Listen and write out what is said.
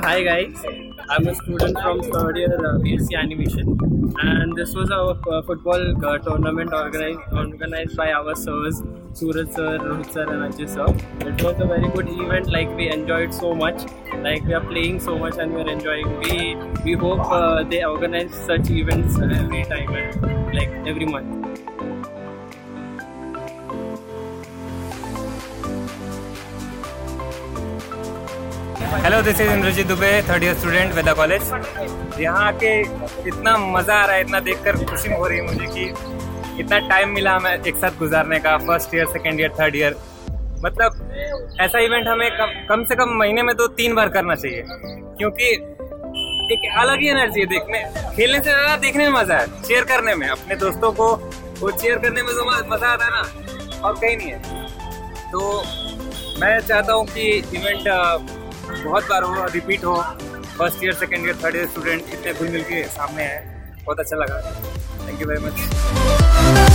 Hi guys, I'm a student from third year B.Sc Animation, and this was our football tournament organized by our sirs, Suraj sir, Rohit sir and Ajay sir. It was a very good event, like we enjoyed so much, like we are playing so much and we are enjoying. We hope they organize such events every time and like every month. Hello, this is Indrajeet Dubey, third year student Veda college. यहाँ आके इतना मज़ा आ रहा है, इतना देखकर खुशी हो रही है मुझे कि इतना टाइम मिला हमें एक साथ गुजारने का। First year, second year, third year, मतलब ऐसा इवेंट हमें कम से कम महीने में 2-3 बार करना चाहिए, क्योंकि एक अलग ही एनर्जी है। खेलने से ज़्यादा देखने में मज़ा है, चीयर करने में, अपने दोस्तों को वो चीयर करने में जो मज़ा आता है ना, और कहीं नहीं है। तो मैं चाहता हूँ कि इवेंट बहुत बार हो, रिपीट हो। First year, second year, third year student इतने घुल मिल के सामने हैं, बहुत अच्छा लगा। Thank you very much.